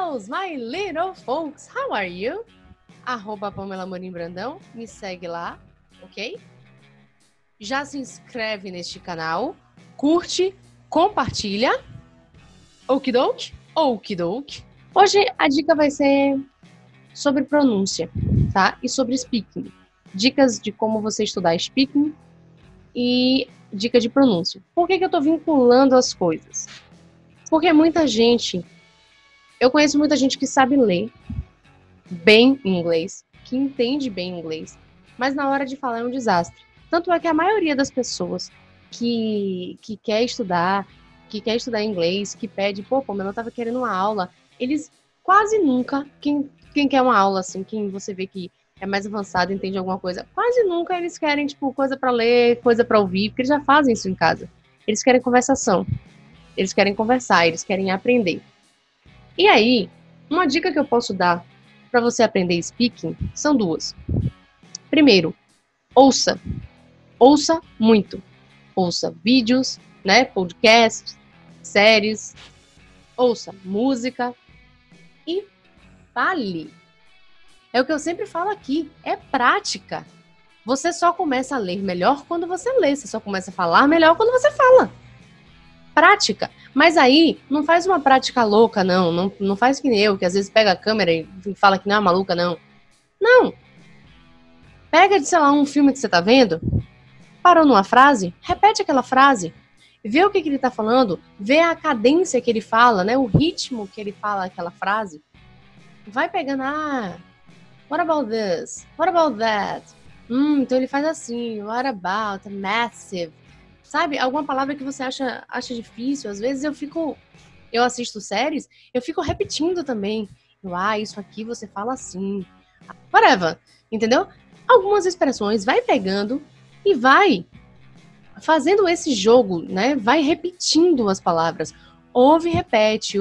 Hellos, my little folks, how are you? @Pamela Amorim Brandão, me segue lá, ok? Já se inscreve neste canal, curte, compartilha. Okidoki? Okidoki. Hoje a dica vai ser sobre pronúncia, tá? E sobre speaking. Dicas de como você estudar speaking e dica de pronúncia. Por que eu tô vinculando as coisas? Porque muita gente... Eu conheço muita gente que sabe ler bem inglês, que entende bem inglês, mas na hora de falar é um desastre. Tanto é que a maioria das pessoas que quer estudar inglês, que pede, eu tava querendo uma aula, eles quase nunca, quem quer uma aula, assim, quem você vê que é mais avançado, entende alguma coisa, quase nunca eles querem, coisa pra ler, coisa pra ouvir, porque eles já fazem isso em casa. Eles querem conversação, eles querem conversar, eles querem aprender. E aí, uma dica que eu posso dar para você aprender speaking são duas. Primeiro, ouça. Ouça muito. Ouça vídeos, né, podcasts, séries. Ouça música e fale. É o que eu sempre falo aqui, é prática. Você só começa a ler melhor quando você lê, você só começa a falar melhor quando você fala. Prática. Mas aí, não faz uma prática louca, não faz que nem eu, que às vezes pega a câmera e fala que não é maluca, não. Não. Pega, sei lá, um filme que você tá vendo, parou numa frase, repete aquela frase, vê o que ele tá falando, vê a cadência que ele fala, né, o ritmo que ele fala aquela frase. Vai pegando, what about this? What about that? Então ele faz assim, what about, massive. Sabe, alguma palavra que você acha difícil, às vezes eu assisto séries, eu fico repetindo também. Isso aqui você fala assim. Whatever, entendeu? Algumas expressões, vai pegando e vai fazendo esse jogo, né? Vai repetindo as palavras. Ouve, repete.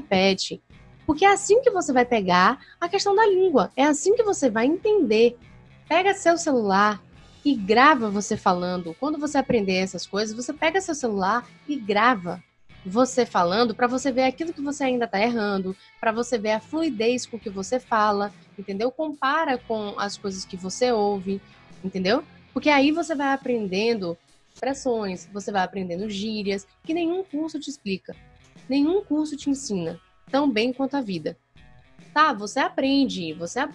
Porque é assim que você vai pegar a questão da língua. É assim que você vai entender. Pega seu celular e grava você falando. Quando você aprender essas coisas, você pega seu celular e grava você falando para você ver aquilo que você ainda está errando, para você ver a fluidez com que você fala, entendeu? Compara com as coisas que você ouve, entendeu? Porque aí você vai aprendendo expressões, você vai aprendendo gírias, que nenhum curso te explica, nenhum curso te ensina tão bem quanto a vida. Tá, você aprende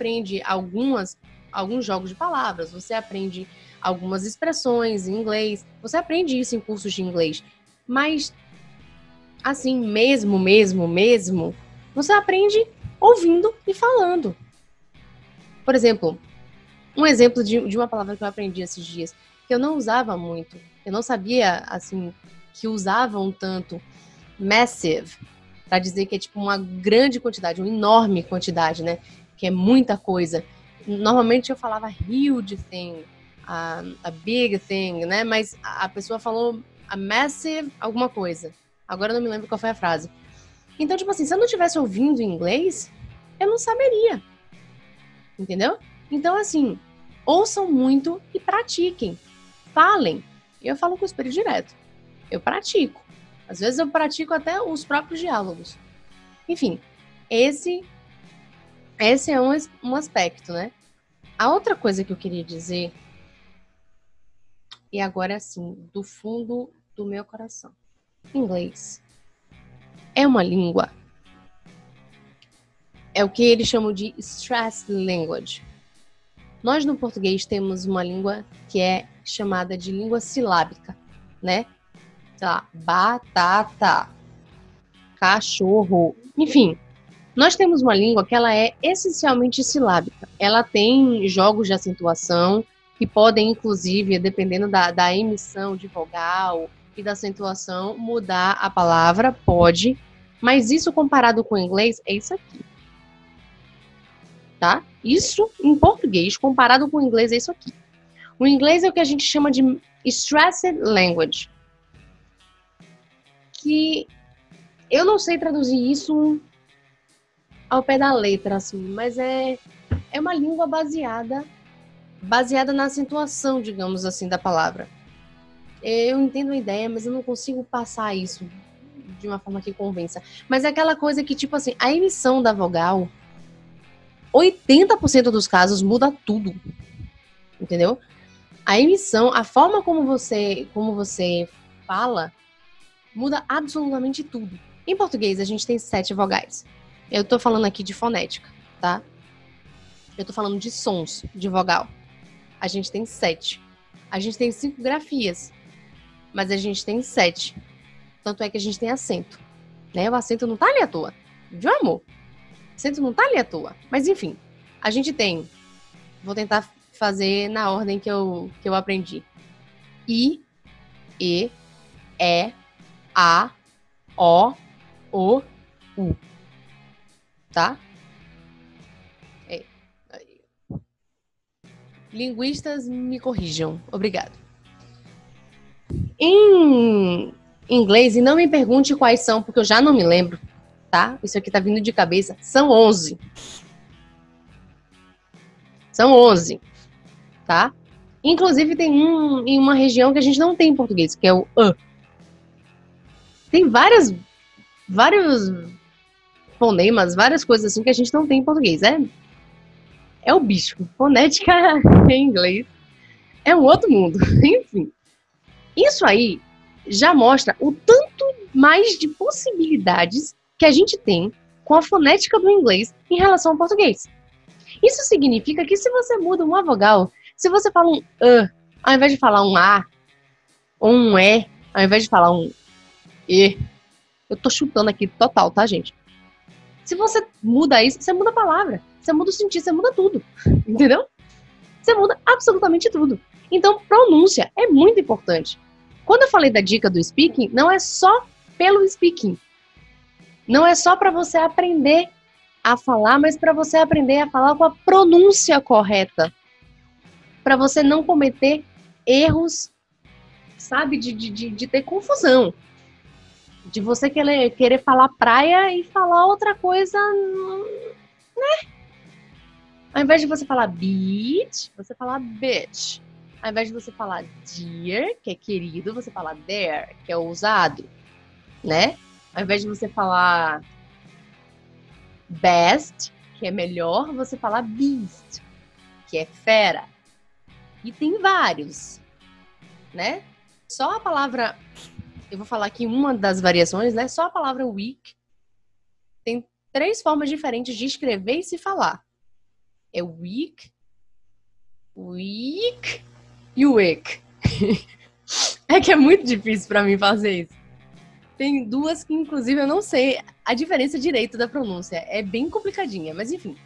alguns jogos de palavras, você aprende algumas expressões em inglês, você aprende isso em cursos de inglês, mas assim, mesmo, você aprende ouvindo e falando. Por exemplo, um exemplo de uma palavra que eu aprendi esses dias, que eu não usava muito, eu não sabia, assim, que usavam tanto, massive, para dizer que é tipo uma grande quantidade, uma enorme quantidade, né? Que é muita coisa. Normalmente eu falava huge thing, a big thing, né? Mas a pessoa falou a massive alguma coisa. Agora eu não me lembro qual foi a frase. Então, tipo assim, se eu não estivesse ouvindo em inglês, eu não saberia. Entendeu? Então, assim, ouçam muito e pratiquem. Falem. Eu falo com o espelho direto. Eu pratico. Às vezes eu pratico até os próprios diálogos. Enfim, esse é um aspecto, né? A outra coisa que eu queria dizer, e agora assim, do fundo do meu coração. Inglês é uma língua. É o que eles chamam de stress language. Nós no português temos uma língua que é chamada de língua silábica, né? Sei lá, batata, cachorro, enfim. Nós temos uma língua que ela é essencialmente silábica. Ela tem jogos de acentuação que podem, inclusive, dependendo da emissão de vogal e da acentuação, mudar a palavra, pode. Mas isso comparado com o inglês é isso aqui. Tá? Isso em português, comparado com o inglês, é isso aqui. O inglês é o que a gente chama de stressed language. Que eu não sei traduzir isso ao pé da letra, assim, mas é uma língua baseada na acentuação, digamos assim, da palavra. Eu entendo a ideia, mas eu não consigo passar isso de uma forma que convença. Mas é aquela coisa que, tipo assim, a emissão da vogal, 80% dos casos muda tudo. Entendeu? A emissão, a forma como você fala, muda absolutamente tudo. Em português, a gente tem 7 vogais. Eu tô falando aqui de fonética, tá? Eu tô falando de sons de vogal. A gente tem 7. A gente tem 5 grafias, mas a gente tem 7. Tanto é que a gente tem acento, né? O acento não tá ali à toa. De amor. O acento não tá ali à toa. Mas enfim, a gente tem... Vou tentar fazer na ordem que eu aprendi. I, E, E, A, O, U. Tá? Linguistas me corrijam. Obrigado. Em inglês, e não me pergunte quais são, porque eu já não me lembro, tá? Isso aqui tá vindo de cabeça. São 11. São 11, tá? Inclusive tem um em uma região que a gente não tem em português, que é o A. Tem vários fonemas, várias coisas assim que a gente não tem em português. É o bicho. Fonética em inglês é um outro mundo. Enfim. Isso aí já mostra o tanto mais de possibilidades que a gente tem com a fonética do inglês em relação ao português. Isso significa que se você muda uma vogal, se você fala um ao invés de falar um A, ou um E, ao invés de falar um E, eu tô chutando aqui total, tá, gente? Se você muda isso, você muda a palavra, você muda o sentido, você muda tudo, entendeu? Você muda absolutamente tudo. Então, pronúncia é muito importante. Quando eu falei da dica do speaking, não é só pelo speaking. Não é só para você aprender a falar, mas para você aprender a falar com a pronúncia correta. Para você não cometer erros, sabe, de ter confusão. De você querer falar praia e falar outra coisa, né? Ao invés de você falar beach, você falar bitch. Ao invés de você falar dear, que é querido, você fala there, que é ousado, né? Ao invés de você falar best, que é melhor, você fala beast, que é fera. E tem vários, né? Só a palavra, eu vou falar aqui uma das variações, né? Só a palavra weak tem 3 formas diferentes de escrever e se falar. É weak e weak. É que é muito difícil pra mim fazer isso. Tem 2 que, inclusive, eu não sei a diferença direito da pronúncia. É bem complicadinha, mas enfim.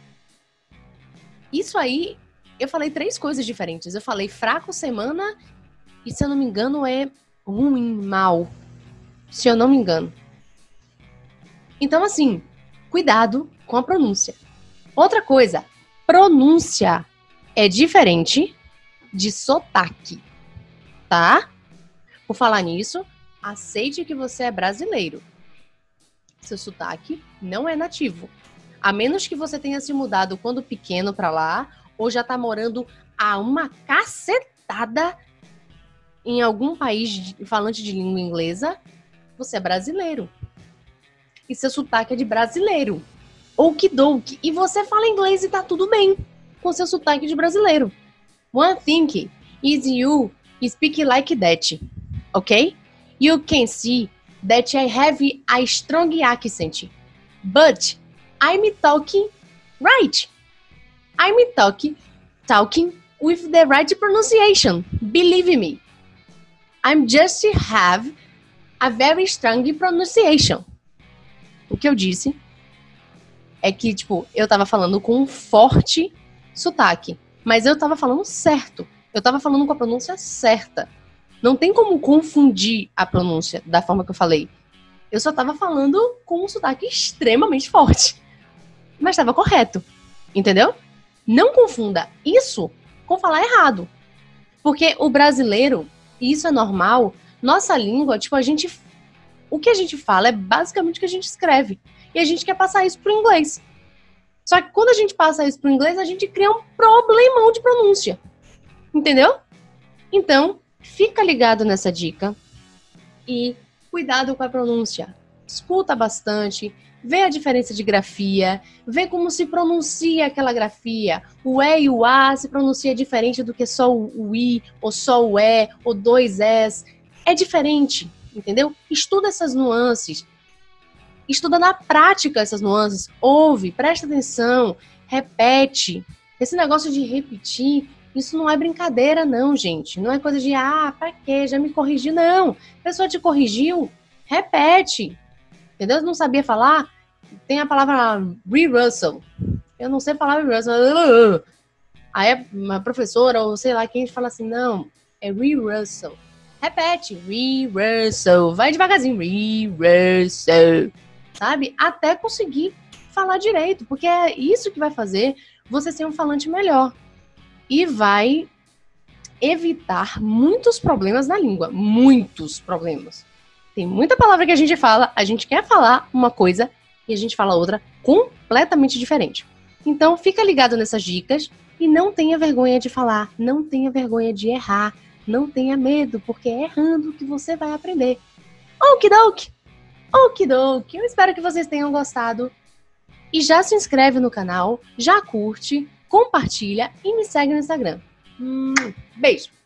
Isso aí, eu falei 3 coisas diferentes. Eu falei fraco, semana, e se eu não me engano é ruim, mal. Se eu não me engano. Então, assim, cuidado com a pronúncia. Outra coisa, pronúncia é diferente de sotaque, tá? Por falar nisso, aceite que você é brasileiro. Seu sotaque não é nativo. A menos que você tenha se mudado quando pequeno pra lá, ou já tá morando há uma cacetada em algum país falante de língua inglesa, você é brasileiro. E seu sotaque é de brasileiro. Okidoki. E você fala inglês e tá tudo bem com seu sotaque de brasileiro. One thing is you speak like that, okay? You can see that I have a strong accent, but I'm talking right. I'm talking with the right pronunciation. Believe me. I'm just have a very strong pronunciation. O que eu disse é que, tipo, eu tava falando com um forte sotaque, mas eu tava falando certo. Eu tava falando com a pronúncia certa. Não tem como confundir a pronúncia da forma que eu falei. Eu só tava falando com um sotaque extremamente forte. Mas estava correto. Entendeu? Não confunda isso com falar errado. Porque o brasileiro, e isso é normal, nossa língua, tipo, o que a gente fala é basicamente o que a gente escreve. E a gente quer passar isso pro inglês. Só que quando a gente passa isso pro inglês, a gente cria um problemão de pronúncia. Entendeu? Então, fica ligado nessa dica e cuidado com a pronúncia. escuta bastante, vê a diferença de grafia, vê como se pronuncia aquela grafia. O E e o A se pronuncia diferente do que só o I, ou só o E, ou dois Es. É diferente, entendeu? Estuda essas nuances. Estuda na prática essas nuances. Ouve, presta atenção, repete. Esse negócio de repetir, isso não é brincadeira, não, gente. Não é coisa de, pra quê? Já me corrigi, não. A pessoa te corrigiu, repete. Entendeu? Não sabia falar? Tem a palavra rehearsal. Eu não sei falar rehearsal. Aí uma professora, ou sei lá, quem fala assim, não, é rehearsal. Repete, rehearsal. Vai devagarzinho, rehearsal. Sabe? Até conseguir falar direito, porque é isso que vai fazer você ser um falante melhor. E vai evitar muitos problemas na língua. Muitos problemas. Tem muita palavra que a gente fala, a gente quer falar uma coisa e a gente fala outra completamente diferente. Então, fica ligado nessas dicas e não tenha vergonha de falar, não tenha vergonha de errar, não tenha medo, porque é errando que você vai aprender. Okidoki! Okidoki! Eu espero que vocês tenham gostado. E já se inscreve no canal, já curte, compartilha e me segue no Instagram. Beijo!